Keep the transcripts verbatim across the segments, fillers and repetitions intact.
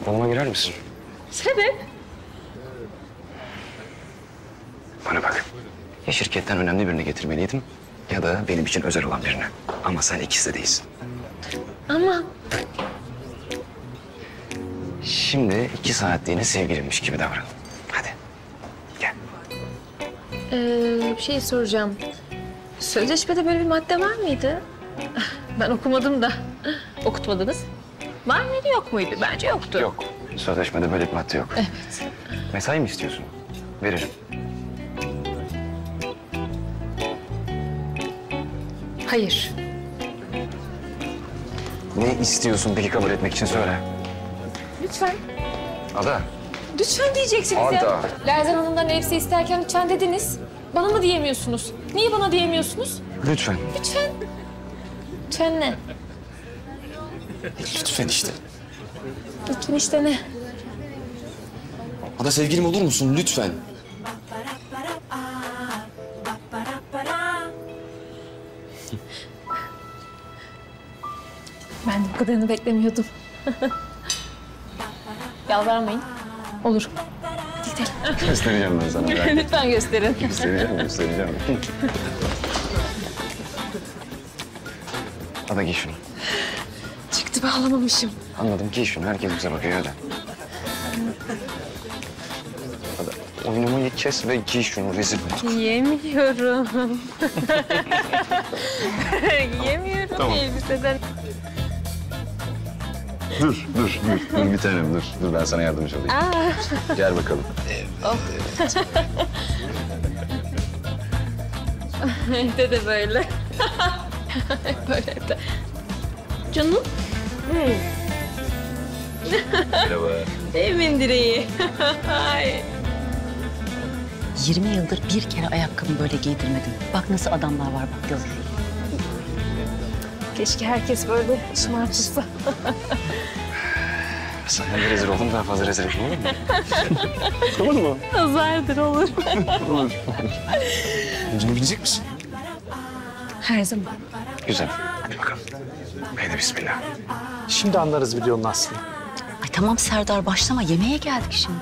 koluma girer misin? Sebep? Bana bak. Ya şirketten önemli birini getirmeliydim ya da benim için özel olan birini. Ama sen ikisi de değilsin. Ama... Şimdi iki saatliğine sevgilimmiş gibi davran. Hadi. Gel. Ee, bir şey soracağım. Sözleşmede böyle bir madde var mıydı? Ben okumadım da. Okutmadınız. Var mıydı yok muydu? Bence yoktu. Yok. Sözleşmede böyle bir madde yok. Evet. Mesai mi istiyorsun? Veririm. Hayır. Ne istiyorsun peki kabul etmek için söyle. Lütfen. Ada. Lütfen diyeceksiniz Ada. ya. Lerzan Hanım'dan elbise isterken lütfen dediniz. Bana mı diyemiyorsunuz? Niye bana diyemiyorsunuz? Lütfen. Lütfen. Lütfen ne? Lütfen işte. Lütfen işte ne? Ada sevgilim olur musun lütfen? Ben de bu kadarını beklemiyordum. Yalvarmayın. Olur. Hadi gidelim. Göstereceğim ben sana. Ben. Lütfen gösterin. göstereceğim, göstereceğim. Ada giy şunu. Çıktı bağlamamışım. Anladım, giy şunu. Herkes bize bakıyor hadi. Ada, oynamayı kes ve giy şunu. Rezil olduk. Yemiyorum. Yemiyorum Tamam. elbiseden. Dur, dur, dur. Dur bir tanem, dur. Dur ben sana yardımcı olayım. Aa. Gel bakalım. Oh. Evde de böyle. Böyle de. Canım. Merhaba. Evimin direği. Ay. yirmi yıldır bir kere ayakkabımı böyle giydirmedim. Bak nasıl adamlar var bak gör. Keşke herkes böyle şımartılsa. Sen de rezil oldun, daha fazla rezil etme olur mu? Olur mu? Nazardır olur. Olur. Yüzünü bilecek misin? Her zaman. Güzel. Hadi bakalım. Haydi bismillah. Şimdi anlarız videonun aslını. Ay tamam Serdar başlama yemeğe geldik şimdi.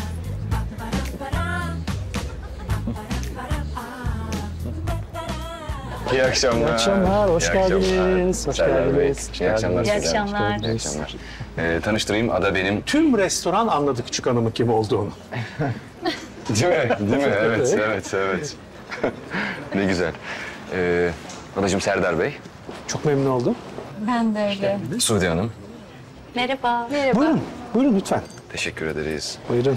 İyi akşamlar. İyi akşamlar, hoş İyi geldiniz. Hoş Serdar Bey, geldiniz. İyi akşamlar. İyi size. akşamlar. İyi akşamlar. Ee, tanıştırayım, Ada benim. Tüm restoran anladı küçük hanımın kim olduğunu. Değil mi? Değil mi? Evet, evet, evet. Ne güzel. Ee, Adacığım Serdar Bey. Çok memnun oldum. Ben de öyle. Suudi Hanım. Merhaba. Merhaba. Buyurun, buyurun lütfen. Teşekkür ederiz. Buyurun.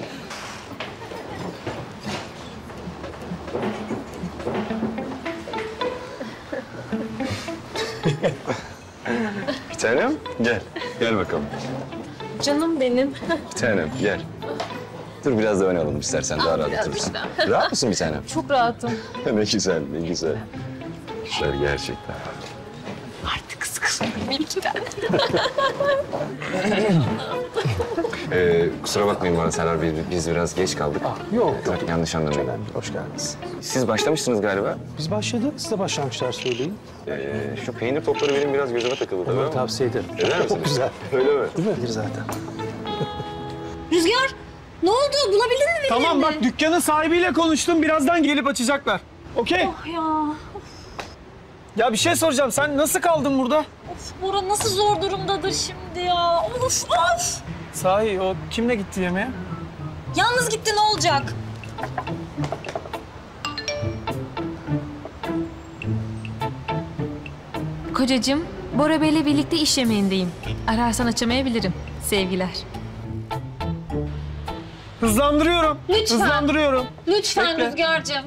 Bir tanem, gel. Gel bakalım. Canım benim. Bir tanem, gel. Dur biraz da oynayalım istersen, daha rahat biraz oturursun. işte. Rahat mısın bir tanem? Çok rahatım. Ne güzel, ne güzel. Güzel gerçekten. Artık kız kız. Ee, kusura bakmayın bana Serdar Bey, biz biraz geç kaldık. Ah, yok, yok. Yok, yanlış anlamayın. Hoş geldiniz. Siz başlamışsınız galiba. Biz başladık, siz de başlamışlar söyleyin. Ee, şu peynir topları benim biraz gözüme takıldı tabii Onları ama. tavsiye ederim. Eder Çok, misiniz? çok güzel. Öyle mi? Değil mi? Bir zaten. Rüzgar, ne oldu? Bulabildin mi beni? Tamam bak dükkanın sahibiyle konuştum. Birazdan gelip açacaklar. Okey? Oh ya. Ya bir şey soracağım. Sen nasıl kaldın burada? Of, Bora nasıl zor durumdadır şimdi ya. Of of. Sahi o kimle gitti yemeğe? Yalnız gitti ne olacak? Kocacığım, Bora Bey'le birlikte iş yemeğindeyim. Ararsan açamayabilirim. Sevgiler. Hızlandırıyorum. Lütfen. Hızlandırıyorum. Lütfen Bekle. Rüzgar'cığım.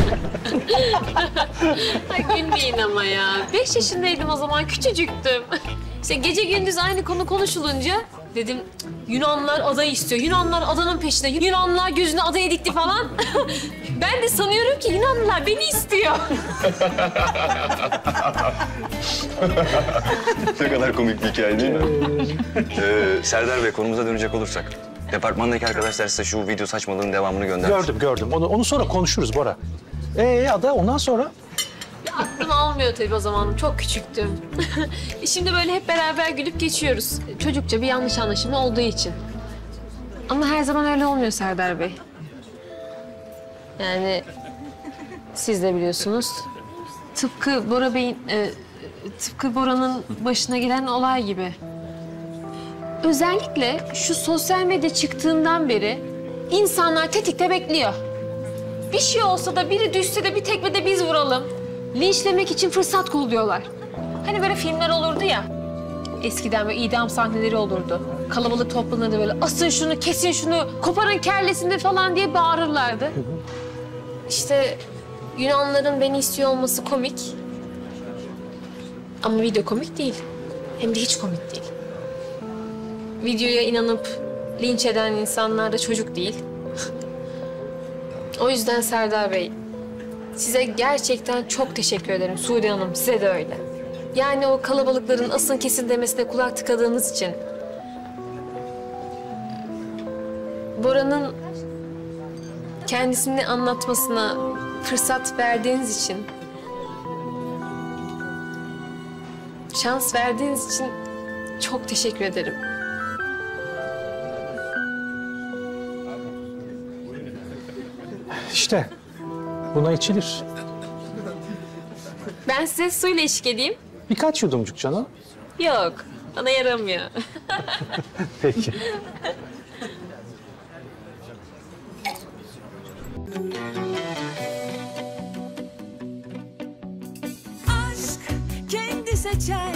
Ay gülmeyin ama ya. Beş yaşındaydım o zaman, küçücüktüm. İşte gece gündüz aynı konu konuşulunca dedim Yunanlar adayı istiyor. Yunanlar adanın peşinde. Yunanlar gözünü adaya dikti falan. Ben de sanıyorum ki Yunanlılar beni istiyor. Ne kadar komik bir hikaye değil mi? ee, Serdar Bey, konumuza dönecek olursak. Departmandaki arkadaşlar size şu video saçmalığının devamını göndermiş. Gördüm, gördüm. Onu, onu sonra konuşuruz Bora. Ee Ada, ondan sonra? Aklım almıyor tabii o zaman. Çok küçüktüm. Şimdi böyle hep beraber gülüp geçiyoruz. Çocukça bir yanlış anlaşılma olduğu için. Ama her zaman öyle olmuyor Serdar Bey. Yani siz de biliyorsunuz. Tıpkı Bora Bey'in, e, tıpkı Bora'nın başına gelen olay gibi. Özellikle şu sosyal medya çıktığından beri insanlar tetikte bekliyor. Bir şey olsa da biri düşse de bir tekmede biz vuralım. Linçlemek için fırsat kolluyorlar. Hani böyle filmler olurdu ya. Eskiden böyle idam sahneleri olurdu. Kalabalık toplanırdı böyle asın şunu, kesin şunu, koparın kellesini falan diye bağırırlardı. İşte Yunanların beni istiyor olması komik. Ama video komik değil. Hem de hiç komik değil. Videoya inanıp linç eden insanlar da çocuk değil. O yüzden Serdar Bey, size gerçekten çok teşekkür ederim. Sude Hanım, size de öyle. Yani o kalabalıkların asın kesin demesine kulak tıkadığınız için. Bora'nın kendisini anlatmasına fırsat verdiğiniz için, şans verdiğiniz için çok teşekkür ederim. İşte buna içilir. Ben size suyla eşlik edeyim. Birkaç yudumcuk canım. Yok, bana yaramıyor. Peki. aşk kendi seçer